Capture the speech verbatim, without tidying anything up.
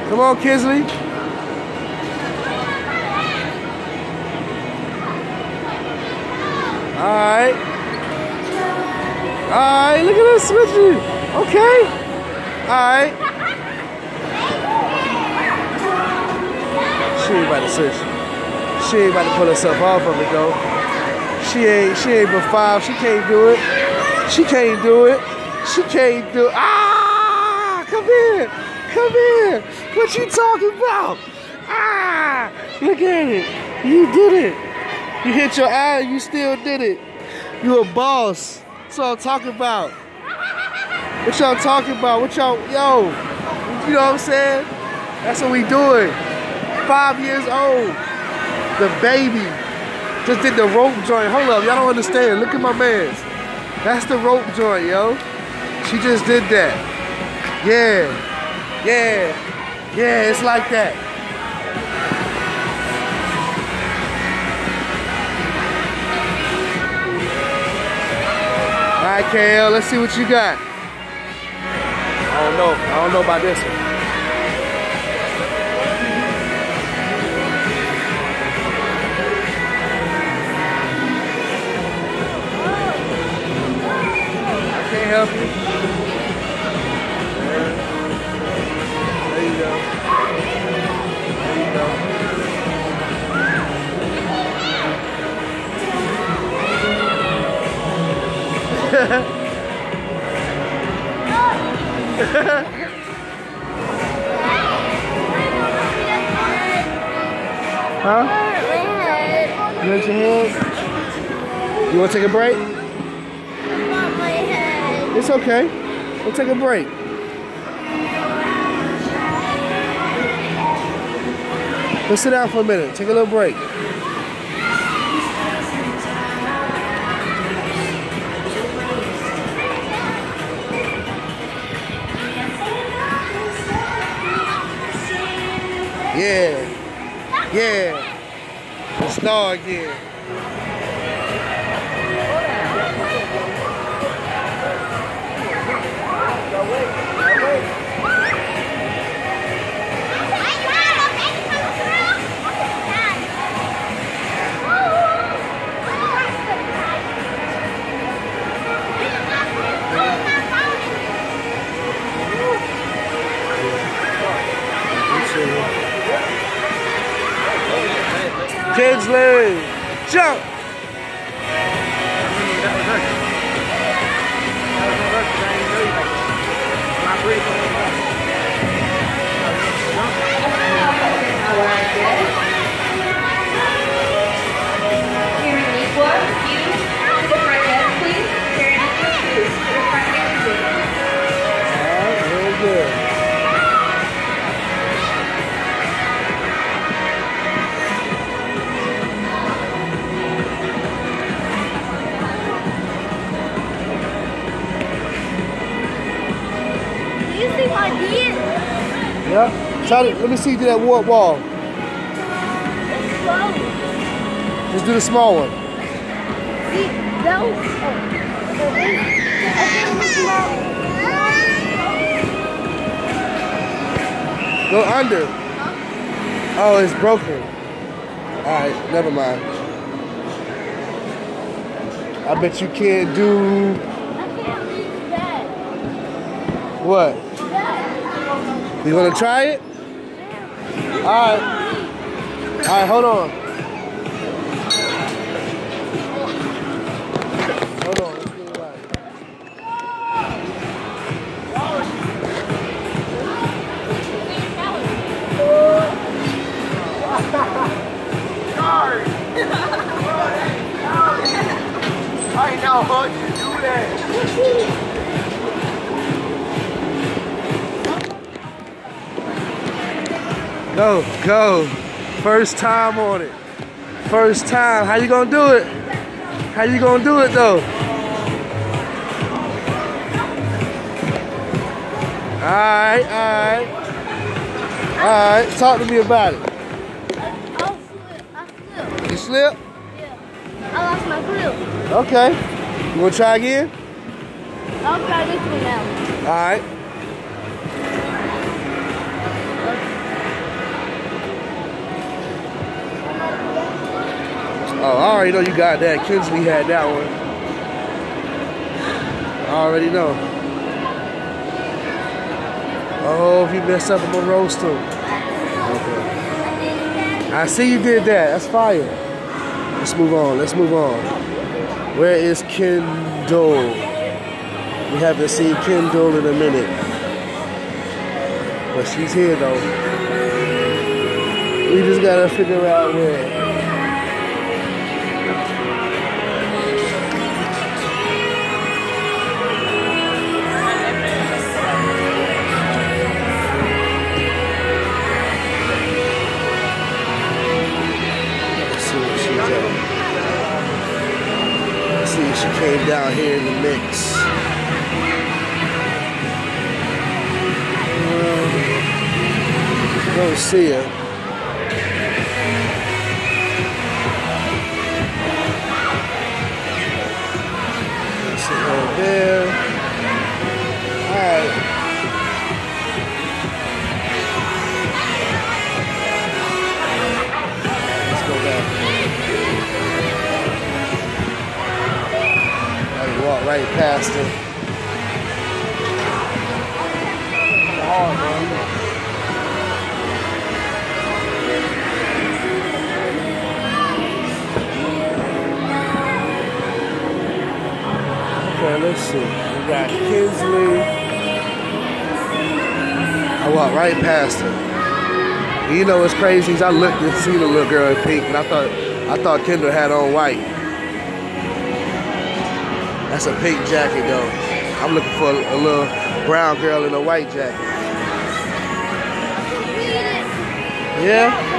Come on, Kinsley. Alright. Alright, look at this switching. Okay. Alright. She ain't about to switch. She ain't about to pull herself off of it though. She ain't she ain't but five. She can't do it. She can't do it. She can't do it. Ah! Come here. Come here. What you talking about? Ah! Look at it. You did it. You hit your eye and you still did it. You a boss. That's what I'm talking about. What y'all talking about? What y'all, yo, you know what I'm saying? That's what we doing. Five years old. The baby. Just did the rope joint. Hold up, y'all don't understand. Look at my man's. That's the rope joint, yo. She just did that. Yeah. Yeah. Yeah, it's like that. All right, K L, let's see what you got. I don't know. I don't know about this one. I can't help you. There you go. There you go. Huh? You hurt your head? You want to take a break? I want my head. It's okay. We'll take a break. Let's sit down for a minute. Take a little break. Yeah, yeah, the star again. Kinsley, jump! Yeah. Try to, let me see you do that warp wall. Let's do the small one. See, those. Go under. Oh, it's broken. Alright, never mind. I bet you can't do. I can't reach that. What? You gonna try it? Alright. Alright, hold on. Hold on, let's get it right. I know how to do that. Go, go. First time on it. First time. How you gonna do it? How you gonna do it though? Alright, alright. Alright, talk to me about it. I'll slip. I slip. You slip? Yeah. I lost my grip. Okay. You wanna try again? I'll try this one now. Alright. already know you got that. Kinsley had that one. I already know. Oh, if you mess up, I'm gonna roast him. Okay. I see you did that. That's fire. Let's move on. Let's move on. Where is Kendall? We haven't seen Kendall in a minute. But she's here though. We just gotta figure out where. Let's see where she's at. Let's see if she came down here in the mix. Don't see her. See her there. Alright. Let's go back. Gotta walk right past her. Hard, man. Okay, let's see. We got Kinsley. I walked right past her. You know what's crazy is I looked and seen the little girl in pink, and I thought I thought Kendall had on white. That's a pink jacket though. I'm looking for a, a little brown girl in a white jacket. Yeah?